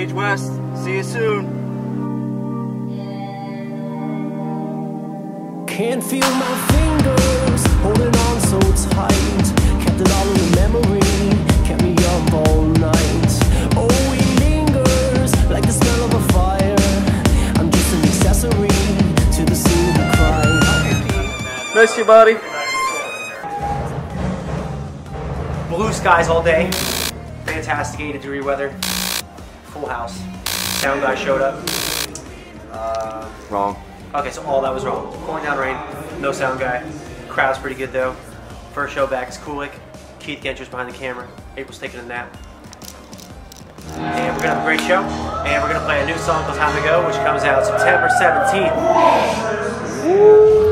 Backstage West. See you soon. Can't feel my fingers holding on so tight. Kept it all in the memory, kept me up all night. Oh, it lingers like the smell of a fire. I'm just an accessory to the scene of the crime. Miss you, buddy. Blue skies all day. Fantastic 80-degree weather. Full house. Sound guy showed up. Wrong. Okay, so all that was wrong. Pouring down rain, no sound guy. Crowd's pretty good though. First show back is Kulick. Keith Gentry's behind the camera. April's taking a nap. And we're gonna have a great show. And we're gonna play a new song called Time to Go, which comes out September 17th. Woo!